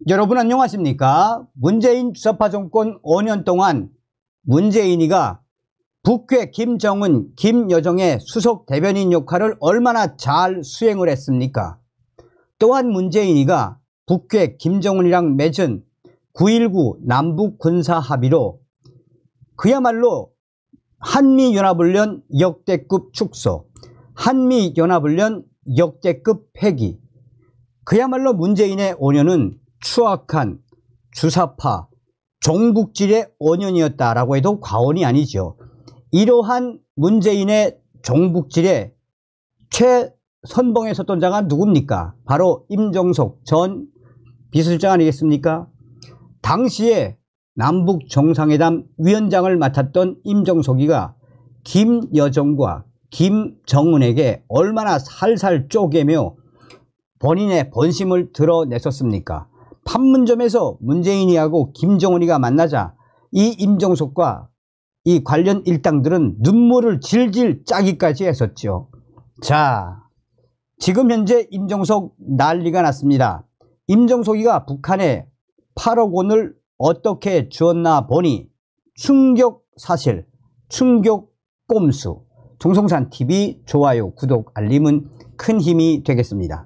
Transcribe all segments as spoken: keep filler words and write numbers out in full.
여러분 안녕하십니까? 문재인 주사파 정권 오 년 동안 문재인이가 북괴 김정은, 김여정의 수석 대변인 역할을 얼마나 잘 수행을 했습니까? 또한 문재인이가 북괴 김정은이랑 맺은 구일구 남북 군사 합의로 그야말로 한미연합훈련 역대급 축소, 한미연합훈련 역대급 폐기, 그야말로 문재인의 오 년은 추악한 주사파 종북질의 오 년이었다라고 해도 과언이 아니죠. 이러한 문재인의 종북질에 최선봉에 섰던 자가 누굽니까? 바로 임종석 전 비서실장 아니겠습니까? 당시에 남북 정상회담 위원장을 맡았던 임종석이가 김여정과 김정은에게 얼마나 살살 쪼개며 본인의 본심을 드러냈었습니까? 판문점에서 문재인이하고 김정은이가 만나자 이 임종석과 이 관련 일당들은 눈물을 질질 짜기까지 했었죠. 자, 지금 현재 임종석 난리가 났습니다. 임종석이가 북한에 팔억 원을 어떻게 주었나 보니 충격 사실, 충격 꼼수. 종성산티비 좋아요, 구독, 알림은 큰 힘이 되겠습니다.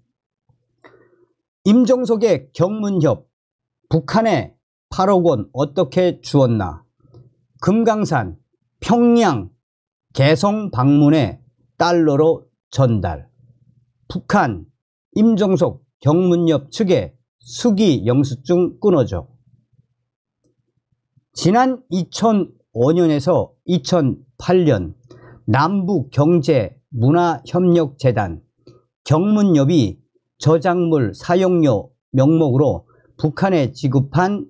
임종석의 경문협, 북한에 팔억 원 어떻게 주었나? 금강산, 평양, 개성 방문에 달러로 전달. 북한, 임종석 경문협 측에 수기 영수증 끊어줘. 지난 이천오 년에서 이천팔 년 남북경제문화협력재단 경문협이 저작물 사용료 명목으로 북한에 지급한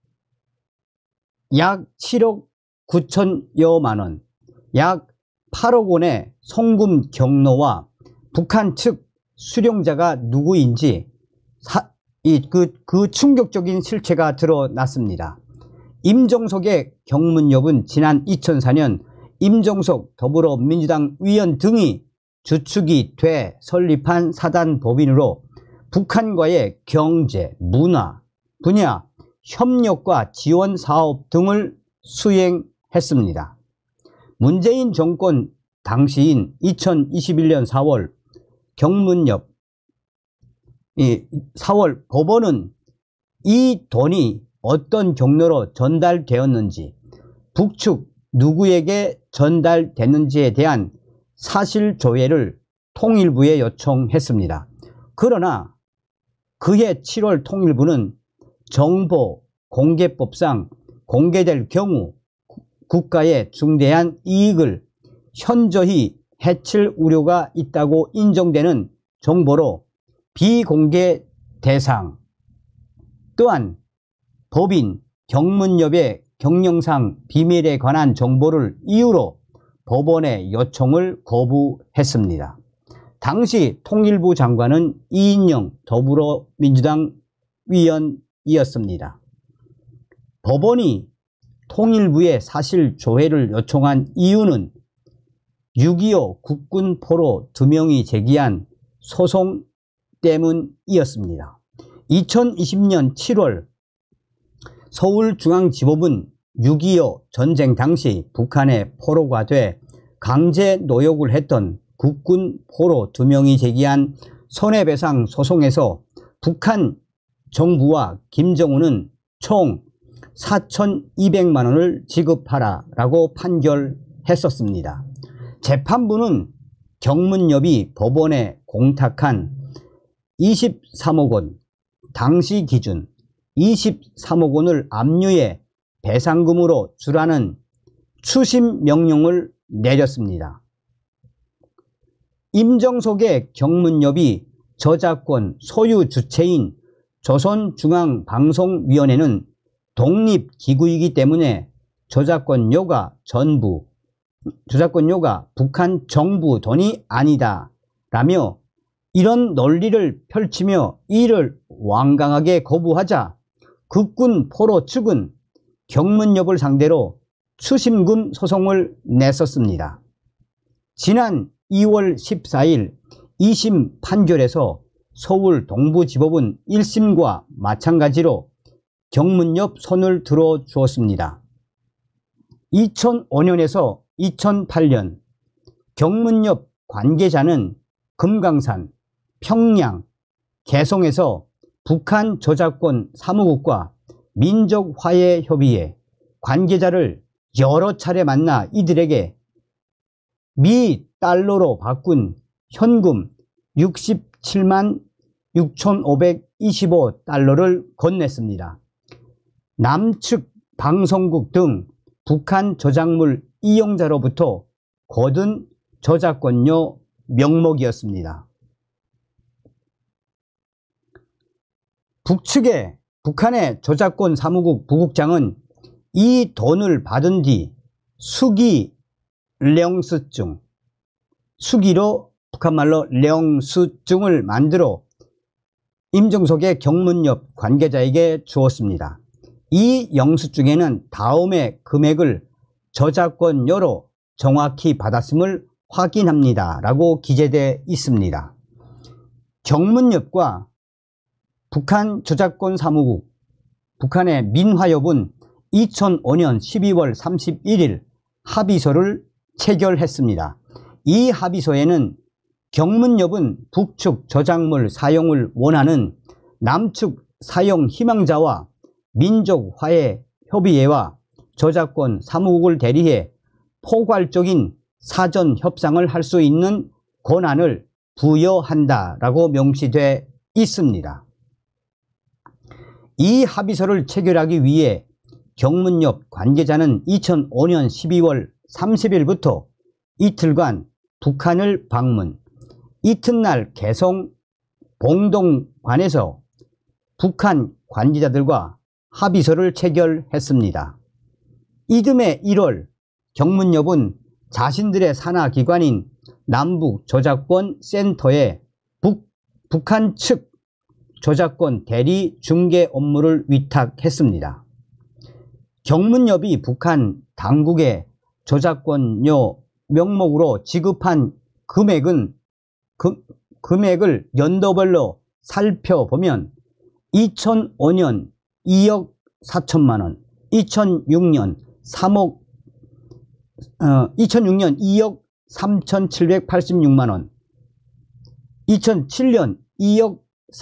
약 칠억 구천여만 원, 약 팔억 원의 송금 경로와 북한 측 수령자가 누구인지 사, 이, 그, 그 충격적인 실체가 드러났습니다. 임종석의 경문협은 지난 이천사 년 임종석 더불어민주당 위원 등이 주축이 돼 설립한 사단법인으로 북한과의 경제, 문화, 분야, 협력과 지원 사업 등을 수행했습니다. 문재인 정권 당시인 이천이십일 년 사월 경문협, 이 사월 법원은 이 돈이 어떤 경로로 전달되었는지, 북측 누구에게 전달됐는지에 대한 사실 조회를 통일부에 요청했습니다. 그러나 그해 칠월 통일부는 정보 공개법상 공개될 경우 국가의 중대한 이익을 현저히 해칠 우려가 있다고 인정되는 정보로 비공개 대상, 또한 법인 경문협의 경영상 비밀에 관한 정보를 이유로 법원의 요청을 거부했습니다. 당시 통일부 장관은 이인영 더불어민주당 위원이었습니다. 법원이 통일부에 사실 조회를 요청한 이유는 육이오 국군 포로 두 명이 제기한 소송 때문이었습니다. 이천이십 년 칠월 서울중앙지법은 육이오 전쟁 당시 북한에 포로가 돼 강제 노역을 했던 국군 포로 두 명이 제기한 손해배상 소송에서 북한 정부와 김정은은 총 사천이백만 원을 지급하라라고 판결했었습니다. 재판부는 경문협이 법원에 공탁한 이십삼억 원, 당시 기준 이십삼억 원을 압류해 배상금으로 주라는 추심 명령을 내렸습니다. 임종석의 경문협이 저작권 소유 주체인 조선중앙방송위원회는 독립기구이기 때문에 저작권료가 전부, 저작권료가 북한 정부 돈이 아니다 라며 이런 논리를 펼치며 이를 완강하게 거부하자 국군 포로 측은 경문협을 상대로 추심금 소송을 냈었습니다. 지난 이월 십사일 이심 판결에서 서울 동부지법은 일 심과 마찬가지로 경문엽 손을 들어 주었습니다. 이천오 년에서 이천팔 년 경문엽 관계자는 금강산, 평양, 개성에서 북한 저작권 사무국과 민족화해협의회 관계자를 여러 차례 만나 이들에게 미 달러로 바꾼 현금 육십칠만 육천오백이십오 달러를 건넸습니다. 남측 방송국 등 북한 저작물 이용자로부터 거둔 저작권료 명목이었습니다. 북측의 북한의 저작권 사무국 부국장은 이 돈을 받은 뒤 수기 령스증, 수기로 북한말로 령스증을 만들어 임종석의 경문엽 관계자에게 주었습니다. 이 영수증에는 다음의 금액을 저작권료로 정확히 받았음을 확인합니다 라고 기재되어 있습니다. 경문엽과 북한 저작권 사무국, 북한의 민화협은 이천오 년 십이월 삼십일일 합의서를 체결했습니다. 이 합의서에는 경문엽은 북측 저작물 사용을 원하는 남측 사용 희망자와 민족화해협의회와 저작권 사무국을 대리해 포괄적인 사전 협상을 할 수 있는 권한을 부여한다라고 명시되어 있습니다. 이 합의서를 체결하기 위해 경문엽 관계자는 이천오 년 십이월 삼십일부터 이틀간 북한을 방문, 이튿날 개성 봉동관에서 북한 관계자들과 합의서를 체결했습니다. 이듬해 일월 경문엽은 자신들의 산하기관인 남북저작권센터에 북, 북한 측 저작권 대리 중개 업무를 위탁했습니다. 경문엽이 북한 당국의 저작권료 명목으로 지급한 금액은 그, 금액을 연도별로 살펴보면 이천오 년 이억 사천만 원, 이천육 년 삼억, 어, 이천육 년 이억 삼천칠백팔십육만 원, 이천칠 년 이억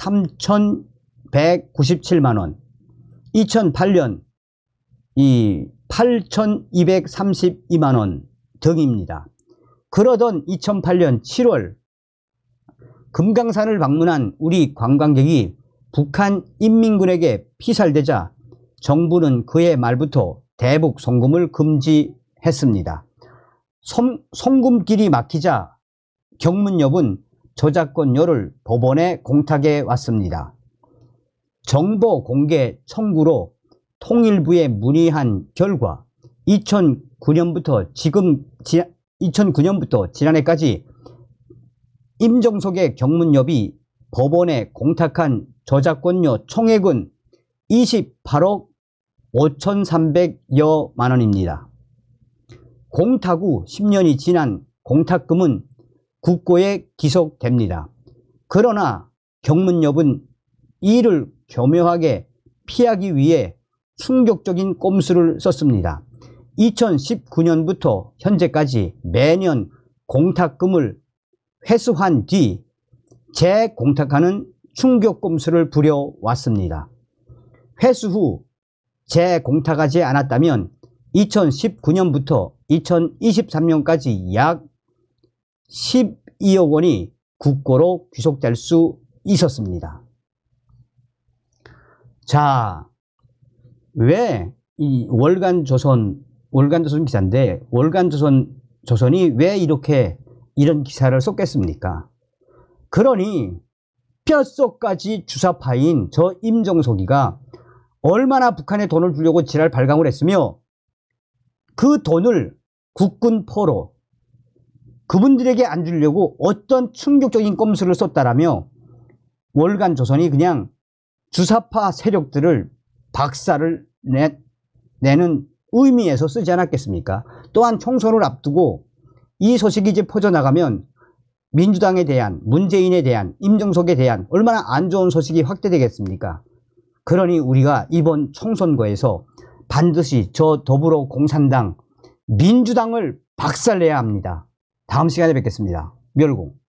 삼천백구십칠만 원, 이천팔 년 이 팔천이백삼십이만 원 등입니다. 그러던 이천팔 년 칠월 금강산을 방문한 우리 관광객이 북한 인민군에게 피살되자 정부는 그해 말부터 대북 송금을 금지했습니다. 송, 송금길이 막히자 경문엽은 저작권료를 법원에 공탁해 왔습니다. 정보 공개 청구로 통일부에 문의한 결과 이천구 년부터 지금 지, 이천구 년부터 지난해까지 임종석의 경문엽이 법원에 공탁한 저작권료 총액은 이십팔억 오천삼백여만 원입니다. 공탁 후 십 년이 지난 공탁금은 국고에 기속됩니다. 그러나 경문엽은 이를 교묘하게 피하기 위해 충격적인 꼼수를 썼습니다. 이천십구 년부터 현재까지 매년 공탁금을 회수한 뒤 재공탁하는 충격 꼼수를 부려왔습니다. 회수 후 재공탁하지 않았다면 이천십구 년부터 이천이십삼 년까지 약 십이억 원이 국고로 귀속될 수 있었습니다. 자, 왜 이 월간조선, 월간조선 기사인데 월간조선 조선이 왜 이렇게 이런 기사를 썼겠습니까? 그러니 뼛속까지 주사파인 저 임종석이가 얼마나 북한에 돈을 주려고 지랄 발광을 했으며 그 돈을 국군포로 그분들에게 안 주려고 어떤 충격적인 꼼수를 썼다라며 월간조선이 그냥 주사파 세력들을 박살을 내, 내는 의미에서 쓰지 않았겠습니까? 또한 총선을 앞두고 이 소식이 이제 퍼져나가면 민주당에 대한, 문재인에 대한, 임종석에 대한 얼마나 안 좋은 소식이 확대되겠습니까? 그러니 우리가 이번 총선거에서 반드시 저 더불어공산당, 민주당을 박살내야 합니다. 다음 시간에 뵙겠습니다. 멸공.